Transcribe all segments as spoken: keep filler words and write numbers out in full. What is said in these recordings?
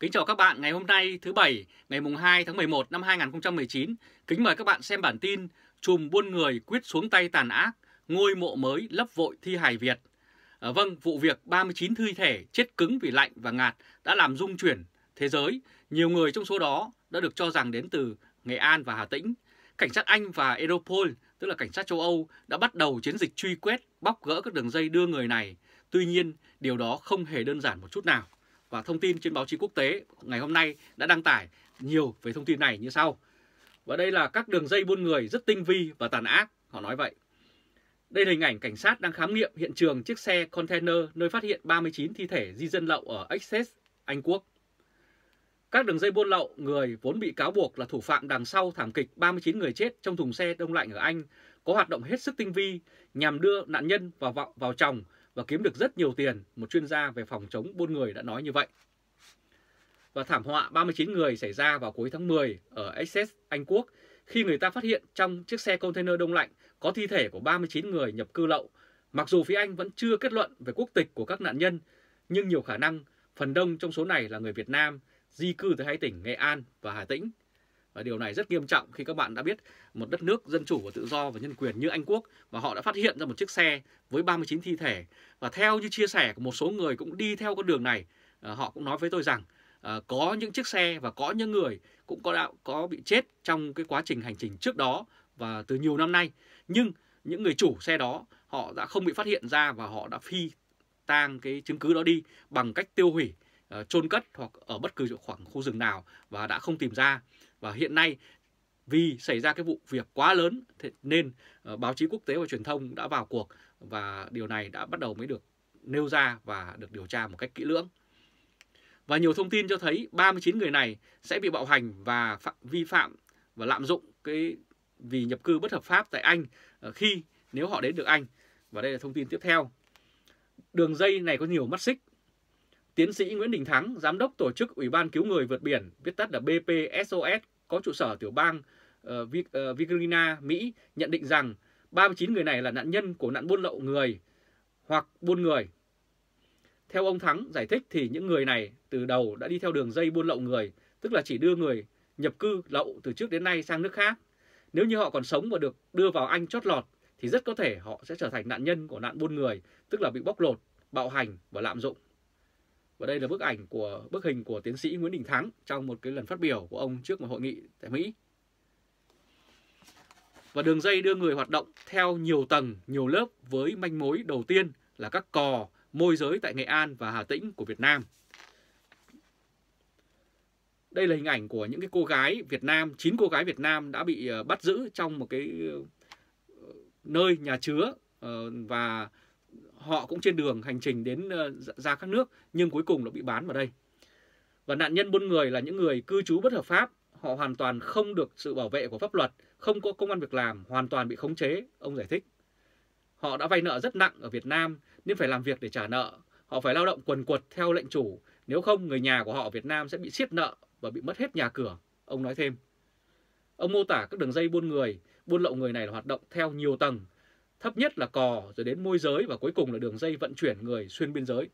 Kính chào các bạn ngày hôm nay thứ Bảy, ngày mùng hai tháng mười một năm hai nghìn không trăm mười chín. Kính mời các bạn xem bản tin Trùm buôn người quyết xuống tay tàn ác, ngôi mộ mới lấp vội thi hài Việt. À, vâng, vụ việc ba mươi chín thi thể chết cứng vì lạnh và ngạt đã làm rung chuyển thế giới. Nhiều người trong số đó đã được cho rằng đến từ Nghệ An và Hà Tĩnh. Cảnh sát Anh và Europol, tức là cảnh sát châu Âu, đã bắt đầu chiến dịch truy quét, bóc gỡ các đường dây đưa người này. Tuy nhiên, điều đó không hề đơn giản một chút nào. Và thông tin trên báo chí quốc tế ngày hôm nay đã đăng tải nhiều về thông tin này như sau. Và đây là các đường dây buôn người rất tinh vi và tàn ác, họ nói vậy. Đây là hình ảnh cảnh sát đang khám nghiệm hiện trường chiếc xe container nơi phát hiện ba mươi chín thi thể di dân lậu ở Essex, Anh Quốc. Các đường dây buôn lậu người vốn bị cáo buộc là thủ phạm đằng sau thảm kịch ba mươi chín người chết trong thùng xe đông lạnh ở Anh có hoạt động hết sức tinh vi nhằm đưa nạn nhân vào vào, vào chồng và kiếm được rất nhiều tiền, một chuyên gia về phòng chống buôn người đã nói như vậy. Và thảm họa ba mươi chín người xảy ra vào cuối tháng mười ở Essex, Anh Quốc, khi người ta phát hiện trong chiếc xe container đông lạnh có thi thể của ba mươi chín người nhập cư lậu. Mặc dù phía Anh vẫn chưa kết luận về quốc tịch của các nạn nhân, nhưng nhiều khả năng phần đông trong số này là người Việt Nam di cư tới hai tỉnh Nghệ An và Hà Tĩnh. Và điều này rất nghiêm trọng khi các bạn đã biết một đất nước dân chủ và tự do và nhân quyền như Anh Quốc, và họ đã phát hiện ra một chiếc xe với ba mươi chín thi thể. Và theo như chia sẻ của một số người cũng đi theo con đường này, họ cũng nói với tôi rằng có những chiếc xe và có những người cũng có đạo có bị chết trong cái quá trình hành trình trước đó và từ nhiều năm nay. Nhưng những người chủ xe đó họ đã không bị phát hiện ra và họ đã phi tang cái chứng cứ đó đi bằng cách tiêu hủy, chôn cất hoặc ở bất cứ khoảng khu rừng nào và đã không tìm ra. Và hiện nay vì xảy ra cái vụ việc quá lớn nên báo chí quốc tế và truyền thông đã vào cuộc và điều này đã bắt đầu mới được nêu ra và được điều tra một cách kỹ lưỡng. Và nhiều thông tin cho thấy ba mươi chín người này sẽ bị bạo hành và phạm, vi phạm và lạm dụng cái vì nhập cư bất hợp pháp tại Anh khi nếu họ đến được Anh. Và đây là thông tin tiếp theo. Đường dây này có nhiều mắt xích. Tiến sĩ Nguyễn Đình Thắng, giám đốc tổ chức Ủy ban cứu người vượt biển, viết tắt là B P S O S, có trụ sở tiểu bang uh, Virginia, Mỹ, nhận định rằng ba mươi chín người này là nạn nhân của nạn buôn lậu người hoặc buôn người. Theo ông Thắng giải thích thì những người này từ đầu đã đi theo đường dây buôn lậu người, tức là chỉ đưa người nhập cư lậu từ trước đến nay sang nước khác. Nếu như họ còn sống và được đưa vào Anh chót lọt thì rất có thể họ sẽ trở thành nạn nhân của nạn buôn người, tức là bị bóc lột, bạo hành và lạm dụng. Và đây là bức ảnh của bức hình của tiến sĩ Nguyễn Đình Thắng trong một cái lần phát biểu của ông trước một hội nghị tại Mỹ. Và đường dây đưa người hoạt động theo nhiều tầng, nhiều lớp với manh mối đầu tiên là các cò môi giới tại Nghệ An và Hà Tĩnh của Việt Nam. Đây là hình ảnh của những cái cô gái Việt Nam, chín cô gái Việt Nam đã bị bắt giữ trong một cái nơi nhà chứa và họ cũng trên đường hành trình đến ra các nước nhưng cuối cùng đã bị bán vào đây. Và nạn nhân buôn người là những người cư trú bất hợp pháp, họ hoàn toàn không được sự bảo vệ của pháp luật, không có công ăn việc làm, hoàn toàn bị khống chế, ông giải thích. Họ đã vay nợ rất nặng ở Việt Nam nên phải làm việc để trả nợ, họ phải lao động quần quật theo lệnh chủ, nếu không người nhà của họ ở Việt Nam sẽ bị siết nợ và bị mất hết nhà cửa, ông nói thêm. Ông mô tả các đường dây buôn người, buôn lậu người này là hoạt động theo nhiều tầng, thấp nhất là cò, rồi đến môi giới và cuối cùng là đường dây vận chuyển người xuyên biên giới.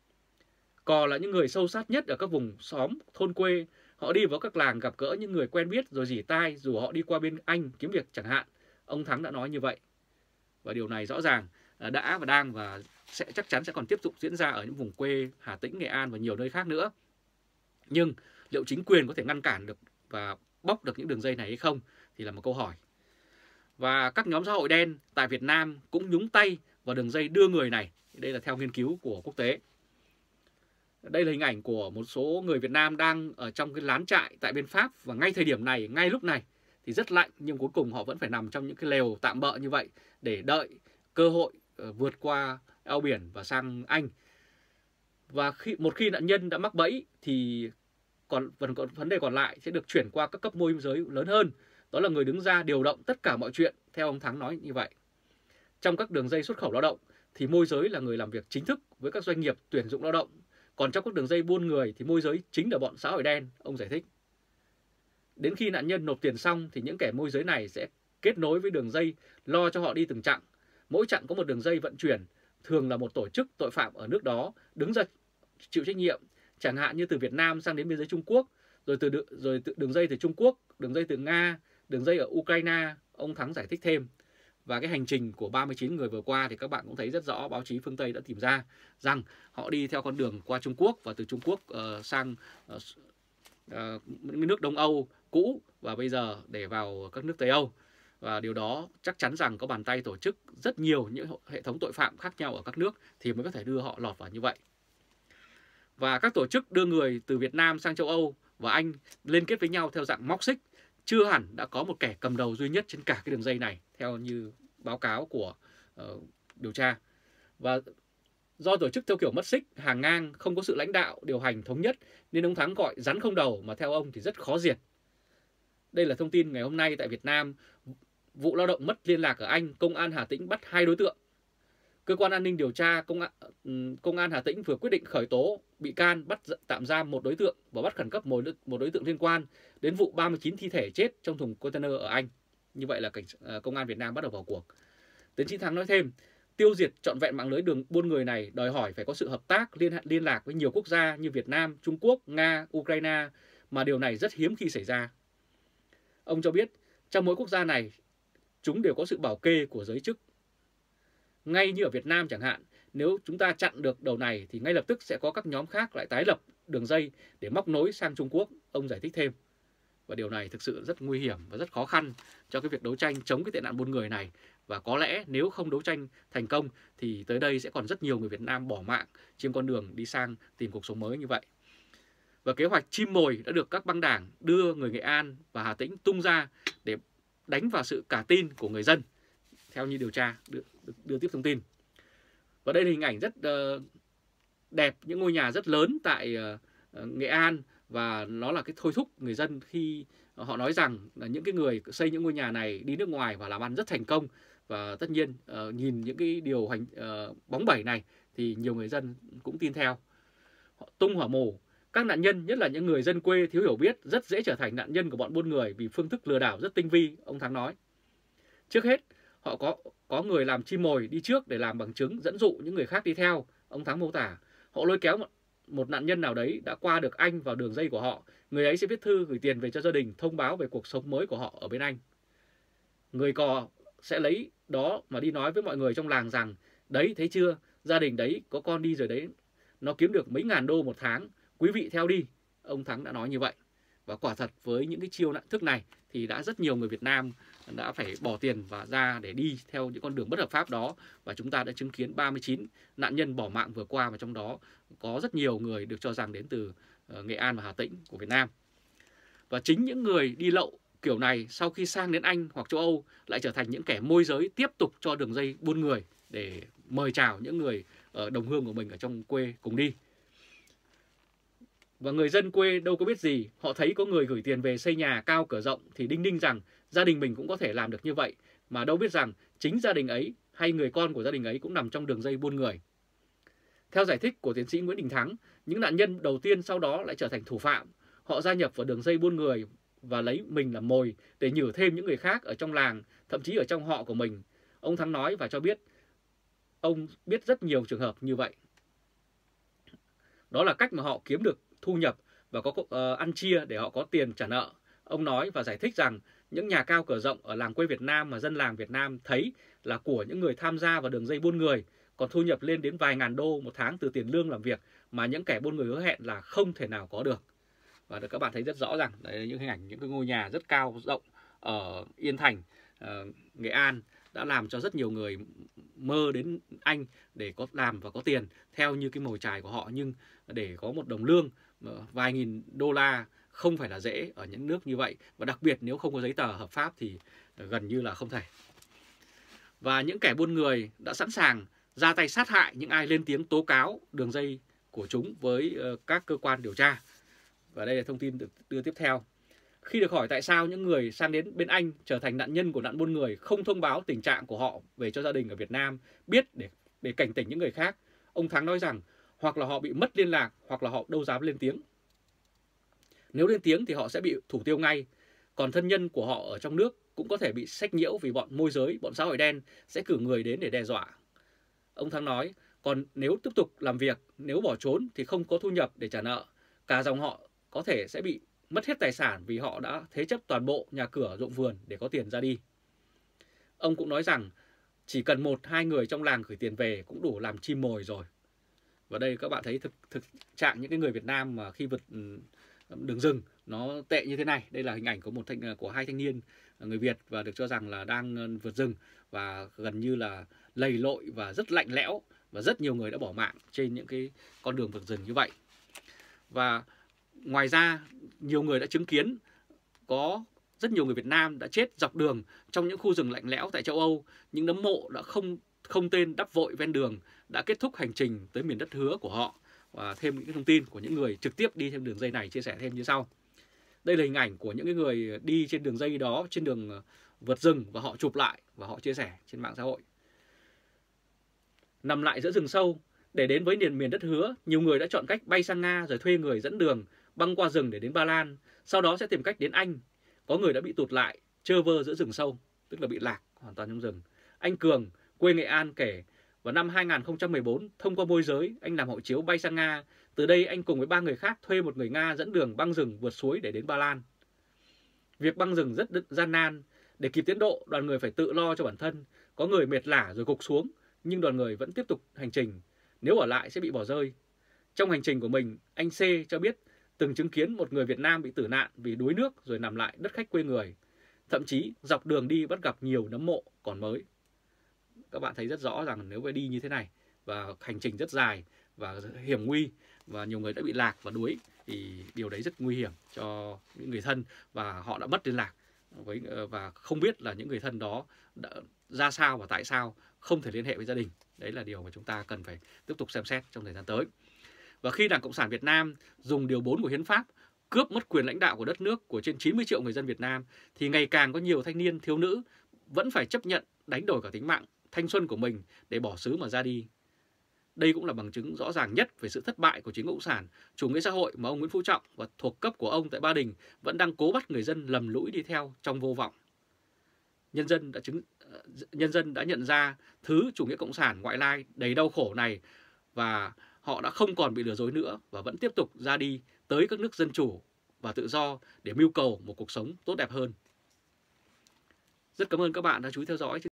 Cò là những người sâu sát nhất ở các vùng xóm, thôn quê. Họ đi vào các làng gặp gỡ những người quen biết rồi rỉ tai dù họ đi qua bên Anh kiếm việc chẳng hạn. Ông Thắng đã nói như vậy. Và điều này rõ ràng đã và đang và sẽ chắc chắn sẽ còn tiếp tục diễn ra ở những vùng quê Hà Tĩnh, Nghệ An và nhiều nơi khác nữa. Nhưng liệu chính quyền có thể ngăn cản được và bóc được những đường dây này hay không thì là một câu hỏi. Và các nhóm xã hội đen tại Việt Nam cũng nhúng tay vào đường dây đưa người này. Đây là theo nghiên cứu của quốc tế. Đây là hình ảnh của một số người Việt Nam đang ở trong cái lán trại tại bên Pháp. Và ngay thời điểm này, ngay lúc này thì rất lạnh, nhưng cuối cùng họ vẫn phải nằm trong những cái lều tạm bợ như vậy để đợi cơ hội vượt qua eo biển và sang Anh. Và khi một khi nạn nhân đã mắc bẫy thì còn vấn đề còn lại sẽ được chuyển qua các cấp môi giới lớn hơn. Đó là người đứng ra điều động tất cả mọi chuyện, theo ông Thắng nói như vậy. Trong các đường dây xuất khẩu lao động thì môi giới là người làm việc chính thức với các doanh nghiệp tuyển dụng lao động. Còn trong các đường dây buôn người thì môi giới chính là bọn xã hội đen, ông giải thích. Đến khi nạn nhân nộp tiền xong thì những kẻ môi giới này sẽ kết nối với đường dây lo cho họ đi từng chặng. Mỗi chặng có một đường dây vận chuyển, thường là một tổ chức tội phạm ở nước đó đứng ra chịu trách nhiệm, chẳng hạn như từ Việt Nam sang đến biên giới Trung Quốc, rồi từ rồi từ đường dây từ Trung Quốc, đường dây từ Nga, đường dây ở Ukraine. Ông Thắng giải thích thêm. Và cái hành trình của ba mươi chín người vừa qua thì các bạn cũng thấy rất rõ, báo chí phương Tây đã tìm ra rằng họ đi theo con đường qua Trung Quốc và từ Trung Quốc uh, sang uh, uh, những nước Đông Âu cũ và bây giờ để vào các nước Tây Âu. Và điều đó chắc chắn rằng có bàn tay tổ chức rất nhiều những hệ thống tội phạm khác nhau ở các nước thì mới có thể đưa họ lọt vào như vậy. Và các tổ chức đưa người từ Việt Nam sang châu Âu và Anh liên kết với nhau theo dạng móc xích. Chưa hẳn đã có một kẻ cầm đầu duy nhất trên cả cái đường dây này, theo như báo cáo của uh, điều tra. Và do tổ chức theo kiểu mất xích, hàng ngang, không có sự lãnh đạo, điều hành thống nhất, nên ông Thắng gọi rắn không đầu mà theo ông thì rất khó diệt. Đây là thông tin ngày hôm nay tại Việt Nam. Vụ lao động mất liên lạc ở Anh, Công an Hà Tĩnh bắt hai đối tượng. Cơ quan an ninh điều tra Công an, Công an Hà Tĩnh vừa quyết định khởi tố bị can, bắt tạm giam một đối tượng và bắt khẩn cấp một, một đối tượng liên quan đến vụ ba mươi chín thi thể chết trong thùng container ở Anh. Như vậy là cảnh Công an Việt Nam bắt đầu vào cuộc. Tiến sĩ Thắng nói thêm, tiêu diệt trọn vẹn mạng lưới đường buôn người này đòi hỏi phải có sự hợp tác, liên liên lạc với nhiều quốc gia như Việt Nam, Trung Quốc, Nga, Ukraine, mà điều này rất hiếm khi xảy ra. Ông cho biết, trong mỗi quốc gia này, chúng đều có sự bảo kê của giới chức. Ngay như ở Việt Nam chẳng hạn, nếu chúng ta chặn được đầu này thì ngay lập tức sẽ có các nhóm khác lại tái lập đường dây để móc nối sang Trung Quốc, ông giải thích thêm. Và điều này thực sự rất nguy hiểm và rất khó khăn cho cái việc đấu tranh chống cái tệ nạn buôn người này. Và có lẽ nếu không đấu tranh thành công thì tới đây sẽ còn rất nhiều người Việt Nam bỏ mạng trên con đường đi sang tìm cuộc sống mới như vậy. Và kế hoạch chim mồi đã được các băng đảng đưa người Nghệ An và Hà Tĩnh tung ra để đánh vào sự cả tin của người dân, theo như điều tra được, được đưa tiếp thông tin. Và đây là hình ảnh rất uh, đẹp, những ngôi nhà rất lớn tại uh, Nghệ An, và nó là cái thôi thúc người dân khi họ nói rằng là những cái người xây những ngôi nhà này đi nước ngoài và làm ăn rất thành công. Và tất nhiên uh, nhìn những cái điều hành uh, bóng bẩy này thì nhiều người dân cũng tin theo. Họ tung hỏa mù. Các nạn nhân, nhất là những người dân quê thiếu hiểu biết, rất dễ trở thành nạn nhân của bọn buôn người vì phương thức lừa đảo rất tinh vi, ông Thắng nói. Trước hết, họ có có người làm chim mồi đi trước để làm bằng chứng dẫn dụ những người khác đi theo, ông Thắng mô tả. Họ lôi kéo một, một nạn nhân nào đấy đã qua được Anh vào đường dây của họ. Người ấy sẽ viết thư gửi tiền về cho gia đình, thông báo về cuộc sống mới của họ ở bên Anh. Người cò sẽ lấy đó mà đi nói với mọi người trong làng rằng, đấy thấy chưa, gia đình đấy có con đi rồi đấy, nó kiếm được mấy ngàn đô một tháng, quý vị theo đi. Ông Thắng đã nói như vậy. Và quả thật với những cái chiêu thức này thì đã rất nhiều người Việt Nam đã phải bỏ tiền và ra để đi theo những con đường bất hợp pháp đó. Và chúng ta đã chứng kiến ba mươi chín nạn nhân bỏ mạng vừa qua, và trong đó có rất nhiều người được cho rằng đến từ Nghệ An và Hà Tĩnh của Việt Nam. Và chính những người đi lậu kiểu này sau khi sang đến Anh hoặc châu Âu lại trở thành những kẻ môi giới tiếp tục cho đường dây buôn người để mời chào những người ở đồng hương của mình ở trong quê cùng đi. Và người dân quê đâu có biết gì, họ thấy có người gửi tiền về xây nhà cao cửa rộng thì đinh ninh rằng gia đình mình cũng có thể làm được như vậy, mà đâu biết rằng chính gia đình ấy hay người con của gia đình ấy cũng nằm trong đường dây buôn người. Theo giải thích của tiến sĩ Nguyễn Đình Thắng, những nạn nhân đầu tiên sau đó lại trở thành thủ phạm. Họ gia nhập vào đường dây buôn người và lấy mình làm mồi để nhử thêm những người khác ở trong làng, thậm chí ở trong họ của mình. Ông Thắng nói và cho biết ông biết rất nhiều trường hợp như vậy. Đó là cách mà họ kiếm được thu nhập và có uh, ăn chia để họ có tiền trả nợ. Ông nói và giải thích rằng những nhà cao cửa rộng ở làng quê Việt Nam mà dân làng Việt Nam thấy là của những người tham gia vào đường dây buôn người, còn thu nhập lên đến vài ngàn đô một tháng từ tiền lương làm việc mà những kẻ buôn người hứa hẹn là không thể nào có được. Và các bạn thấy rất rõ rằng đấy là những hình ảnh những cái ngôi nhà rất cao rộng ở Yên Thành, uh, Nghệ An đã làm cho rất nhiều người mơ đến Anh để có làm và có tiền theo như cái mồi chài của họ, nhưng để có một đồng lương vài nghìn đô la không phải là dễ ở những nước như vậy, và đặc biệt nếu không có giấy tờ hợp pháp thì gần như là không thể. Và những kẻ buôn người đã sẵn sàng ra tay sát hại những ai lên tiếng tố cáo đường dây của chúng với các cơ quan điều tra. Và đây là thông tin được đưa tiếp theo. Khi được hỏi tại sao những người sang đến bên Anh trở thành nạn nhân của nạn buôn người không thông báo tình trạng của họ về cho gia đình ở Việt Nam biết để, để cảnh tỉnh những người khác, ông Thắng nói rằng hoặc là họ bị mất liên lạc hoặc là họ đâu dám lên tiếng. Nếu lên tiếng thì họ sẽ bị thủ tiêu ngay, còn thân nhân của họ ở trong nước cũng có thể bị sách nhiễu vì bọn môi giới, bọn xã hội đen sẽ cử người đến để đe dọa. Ông Thắng nói, còn nếu tiếp tục làm việc, nếu bỏ trốn thì không có thu nhập để trả nợ, cả dòng họ có thể sẽ bị mất hết tài sản vì họ đã thế chấp toàn bộ nhà cửa, ruộng vườn để có tiền ra đi. Ông cũng nói rằng chỉ cần một hai người trong làng gửi tiền về cũng đủ làm chim mồi rồi. Và đây các bạn thấy thực, thực trạng những cái người Việt Nam mà khi vượt đường rừng nó tệ như thế này. Đây là hình ảnh của một thanh, của hai thanh niên người Việt và được cho rằng là đang vượt rừng và gần như là lầy lội và rất lạnh lẽo, và rất nhiều người đã bỏ mạng trên những cái con đường vượt rừng như vậy. Và ngoài ra nhiều người đã chứng kiến có rất nhiều người Việt Nam đã chết dọc đường trong những khu rừng lạnh lẽo tại châu Âu. Những nấm mộ đã không không tên đắp vội ven đường đã kết thúc hành trình tới miền đất hứa của họ. Và thêm những cái thông tin của những người trực tiếp đi theo đường dây này chia sẻ thêm như sau. Đây là hình ảnh của những cái người đi trên đường dây đó, trên đường vượt rừng, và họ chụp lại và họ chia sẻ trên mạng xã hội. Nằm lại giữa rừng sâu để đến với miền miền đất hứa, nhiều người đã chọn cách bay sang Nga rồi thuê người dẫn đường băng qua rừng để đến Ba Lan, sau đó sẽ tìm cách đến Anh. Có người đã bị tụt lại, trơ vơ giữa rừng sâu, tức là bị lạc hoàn toàn trong rừng. Anh Cường, quê Nghệ An kể, vào năm hai nghìn không trăm mười bốn, thông qua môi giới, anh làm hộ chiếu bay sang Nga. Từ đây anh cùng với ba người khác thuê một người Nga dẫn đường băng rừng vượt suối để đến Ba Lan. Việc băng rừng rất gian nan. Để kịp tiến độ, đoàn người phải tự lo cho bản thân. Có người mệt lả rồi gục xuống, nhưng đoàn người vẫn tiếp tục hành trình. Nếu ở lại sẽ bị bỏ rơi. Trong hành trình của mình, anh C cho biết từng chứng kiến một người Việt Nam bị tử nạn vì đuối nước rồi nằm lại đất khách quê người. Thậm chí dọc đường đi bắt gặp nhiều nấm mộ còn mới. Các bạn thấy rất rõ rằng nếu phải đi như thế này và hành trình rất dài và hiểm nguy và nhiều người đã bị lạc và đuối thì điều đấy rất nguy hiểm cho những người thân, và họ đã mất liên lạc với và không biết là những người thân đó đã ra sao và tại sao không thể liên hệ với gia đình. Đấy là điều mà chúng ta cần phải tiếp tục xem xét trong thời gian tới. Và khi Đảng Cộng sản Việt Nam dùng điều bốn của Hiến pháp cướp mất quyền lãnh đạo của đất nước của trên chín mươi triệu người dân Việt Nam, thì ngày càng có nhiều thanh niên, thiếu nữ vẫn phải chấp nhận đánh đổi cả tính mạng, thanh xuân của mình để bỏ xứ mà ra đi. Đây cũng là bằng chứng rõ ràng nhất về sự thất bại của chính Cộng sản, chủ nghĩa xã hội mà ông Nguyễn Phú Trọng và thuộc cấp của ông tại Ba Đình vẫn đang cố bắt người dân lầm lũi đi theo trong vô vọng. Nhân dân đã chứng nhân dân đã nhận ra thứ chủ nghĩa cộng sản ngoại lai đầy đau khổ này, và họ đã không còn bị lừa dối nữa và vẫn tiếp tục ra đi tới các nước dân chủ và tự do để mưu cầu một cuộc sống tốt đẹp hơn. Rất cảm ơn các bạn đã chú ý theo dõi.